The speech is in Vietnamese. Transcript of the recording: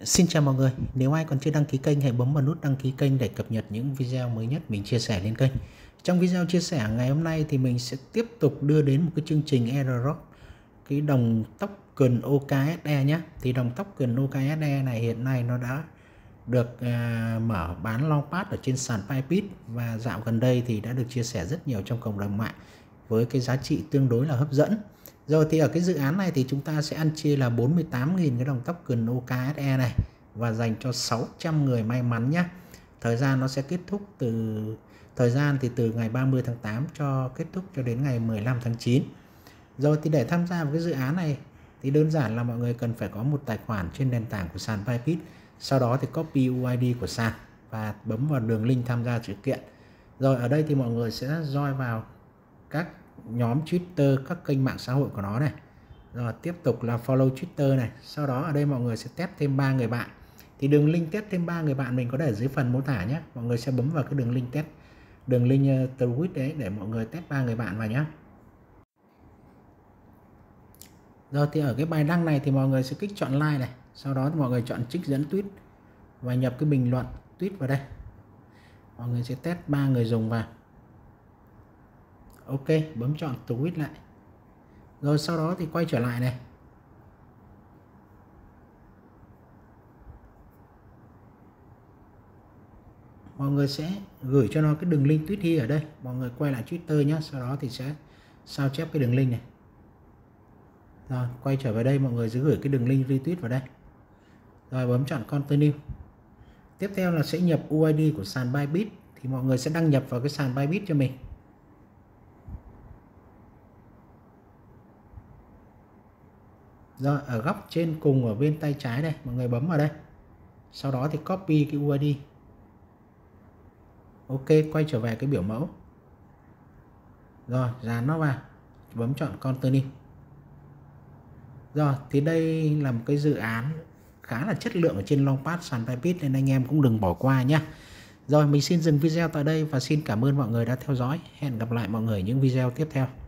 Xin chào mọi người, nếu ai còn chưa đăng ký kênh hãy bấm vào nút đăng ký kênh để cập nhật những video mới nhất mình chia sẻ lên kênh. Trong video chia sẻ ngày hôm nay thì mình sẽ tiếp tục đưa đến một cái chương trình airdrop cái đồng token OKSE nhé. Thì đồng token OKSE này hiện nay nó đã được mở bán long pass ở trên sàn Bybit và dạo gần đây thì đã được chia sẻ rất nhiều trong cộng đồng mạng với cái giá trị tương đối là hấp dẫn. Rồi thì ở cái dự án này thì chúng ta sẽ ăn chia là 48.000 cái đồng token OKSE này và dành cho 600 người may mắn nhé. Thời gian nó sẽ kết thúc từ ngày 30 tháng 8 cho kết thúc cho đến ngày 15 tháng 9. Rồi thì để tham gia vào cái dự án này thì đơn giản là mọi người cần phải có một tài khoản trên nền tảng của sàn Bybit. Sau đó thì copy UID của sàn và bấm vào đường link tham gia sự kiện. Rồi ở đây thì mọi người sẽ join vào các nhóm Twitter, các kênh mạng xã hội của nó này. Rồi tiếp tục là follow Twitter này. Sau đó ở đây mọi người sẽ test thêm 3 người bạn. Thì đường link test thêm 3 người bạn mình có để ở dưới phần mô tả nhé. Mọi người sẽ bấm vào cái đường link test, đường link tweet đấy để mọi người test 3 người bạn vào nhé. Rồi thì ở cái bài đăng này thì mọi người sẽ kích chọn like này. Sau đó thì mọi người chọn trích dẫn tweet và nhập cái bình luận tweet vào đây. Mọi người sẽ test 3 người dùng vào. Ok, bấm chọn tweet lại. Rồi sau đó thì quay trở lại này. Mọi người sẽ gửi cho nó cái đường link tweet here ở đây. Mọi người quay lại Twitter nhé. Sau đó thì sẽ sao chép cái đường link này. Rồi quay trở về đây, mọi người sẽ gửi cái đường link retweet vào đây. Rồi bấm chọn continue. Tiếp theo là sẽ nhập UID của sàn Bybit. Thì mọi người sẽ đăng nhập vào cái sàn Bybit cho mình. Rồi ở góc trên cùng ở bên tay trái đây, mọi người bấm vào đây. Sau đó thì copy cái UID. Ok, quay trở về cái biểu mẫu. Rồi dán nó vào, bấm chọn continue. Rồi thì đây là một cái dự án khá là chất lượng ở trên long pass sàn Bybit nên anh em cũng đừng bỏ qua nhé. Rồi mình xin dừng video tại đây và xin cảm ơn mọi người đã theo dõi. Hẹn gặp lại mọi người ở những video tiếp theo.